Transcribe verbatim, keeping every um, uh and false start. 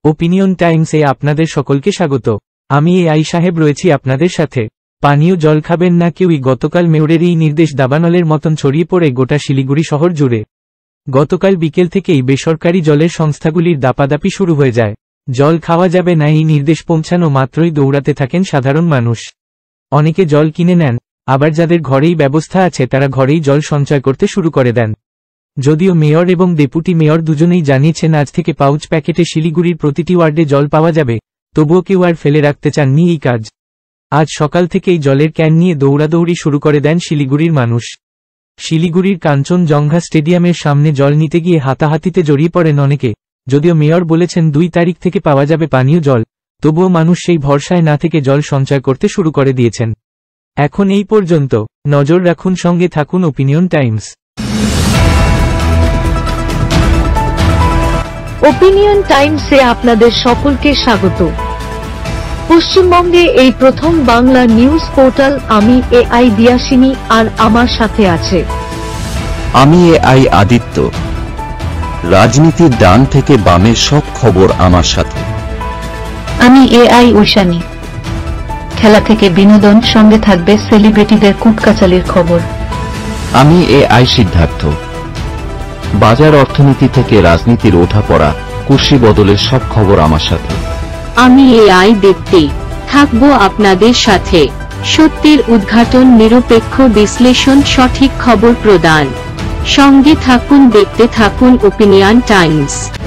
Opinion টাইমসে আপনাদের সকলকে স্বাগত। আমি এ আই সাহেব রয়েছি আপনাদের সাথে। পানীয় জল খাবেন না কেউই, গতকাল মেয়রের এই নির্দেশ দাবানলের মতন ছড়িয়ে পড়ে গোটা শিলিগুড়ি শহর জুড়ে। গতকাল বিকেল থেকেই বেসরকারি জলের সংস্থাগুলির দাপাদাপি শুরু হয়ে যায়। জল খাওয়া যাবে না এই নির্দেশ পৌঁছানো মাত্রই দৌড়াতে থাকেন সাধারণ মানুষ। অনেকে জল কিনে নেন, আবার যাদের ঘরেই ব্যবস্থা আছে তারা ঘরেই জল সঞ্চয় করতে শুরু করে দেন। যদিও মেয়র এবং ডেপুটি মেয়র দুজনেই জানিয়েছেন আজ থেকে পাউচ প্যাকেটে শিলিগুড়ির প্রতিটি ওয়ার্ডে জল পাওয়া যাবে, তবুও কেউ আর ফেলে রাখতে চাননি এই কাজ। আজ সকাল থেকেই জলের ক্যান নিয়ে দৌড়াদৌড়ি শুরু করে দেন শিলিগুড়ির মানুষ। শিলিগুড়ির কাঞ্চনজঙ্ঘা স্টেডিয়ামের সামনে জল নিতে গিয়ে হাতাহাতিতে জড়িয়ে পড়েন অনেকে। যদিও মেয়র বলেছেন দুই তারিখ থেকে পাওয়া যাবে পানীয় জল, তবুও মানুষ সেই ভরসায় না থেকে জল সঞ্চয় করতে শুরু করে দিয়েছেন। এখন এই পর্যন্ত। নজর রাখুন, সঙ্গে থাকুন ওপিনিয়ন টাইমস। ওপিনিয়ন টাইমসে আপনাদের সকলকে স্বাগত। পশ্চিমবঙ্গে এই প্রথম বাংলা নিউজ পোর্টাল। আমি এ আই দিয়াসিনী, আর আমার সাথে আছে আমি এ আই আদিত্য। রাজনীতির ডান থেকে বামের সব খবর আমার সাথে। আমি এ আই ঐশানী। খেলা থেকে বিনোদন, সঙ্গে থাকবে সেলিব্রিটিদের কুটকাচালির খবর। আমি এ আই সিদ্ধার্থ। বাজার অর্থনীতি থেকে রাজনীতির ওঠাপড়া, কুর্সি বদলের সব খবর আমার সাথে। আমি এ আই দীপ্তি, থাকবো আপনাদের সাথে। সত্যের উদ্ঘাটন, নিরপেক্ষ বিশ্লেষণ, সঠিক খবর প্রদান। সঙ্গে থাকুন, দেখতে থাকুন ওপিনিয়ন টাইমস।